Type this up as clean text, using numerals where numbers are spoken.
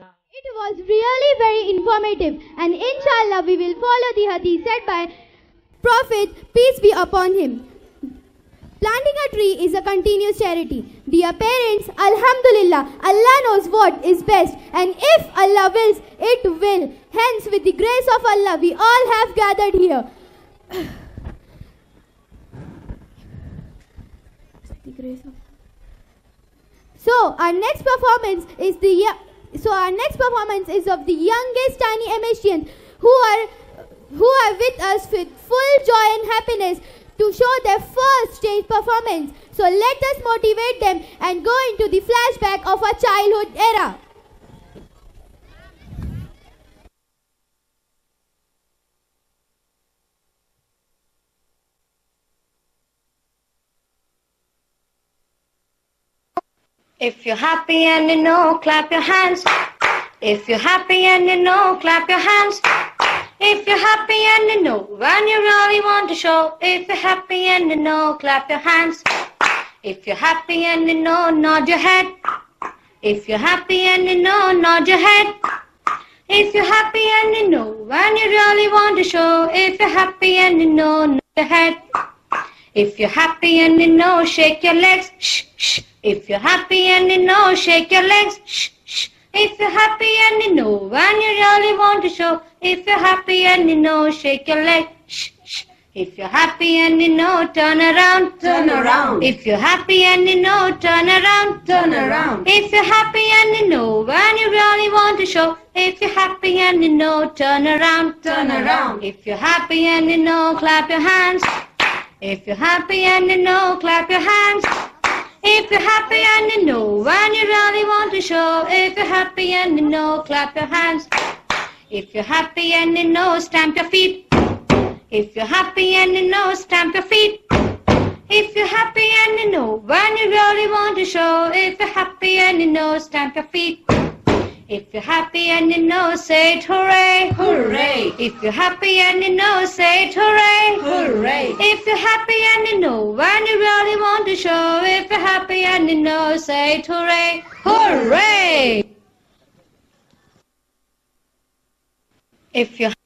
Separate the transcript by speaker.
Speaker 1: It was really very informative, and inshallah we will follow the hadith said by Prophet, peace be upon him. Planting a tree is a continuous charity. Dear parents, Alhamdulillah, Allah knows what is best, and if Allah wills, it will. Hence, with the grace of Allah, we all have gathered here. The grace of our next performance is of the youngest tiny Amasians who are with us with full joy and happiness to show their first stage performance. So let us motivate them and go into the flashback of our childhood era.
Speaker 2: If you're happy and you know, clap your hands. If you're happy and you know, clap your hands. If you're happy and you know, when you really want to show. If you're happy and you know, clap your hands. If you're happy and you know, nod your head. If you're happy and you know, nod your head. If you're happy and you know, when you really want to show. If you're happy and you know, nod your head. If you're happy and you know, shake your legs. Shh, shh. If you're happy and you know, shake your legs. Shh, shh. If you're happy and you know, when you really want to show. If you're happy and you know, shake your legs. Shh, shh. If you're happy and you know, turn around.
Speaker 3: Turn around.
Speaker 2: If you're happy and you know, turn around.
Speaker 3: Turn around.
Speaker 2: If you're happy and you know, when you really want to show. If you're happy and you know, turn around.
Speaker 3: Turn around.
Speaker 2: If you're happy and you know, clap your hands. If you're happy and you know, clap your hands. If you're happy and you know, when you really want to show. If you're happy and you know, clap your hands. If you're happy and you know, stamp your feet. If you're happy and you know, stamp your feet. If you're happy and you know, when you really want to show. If you're happy and you know, stamp your feet. If you're happy and you know, say it hooray.
Speaker 3: Hooray.
Speaker 2: If you're happy and you know, say it hooray.
Speaker 3: Hooray.
Speaker 2: If you're happy and you know, when you really want to show. If you're happy and you know, say it hooray. Hooray. If you're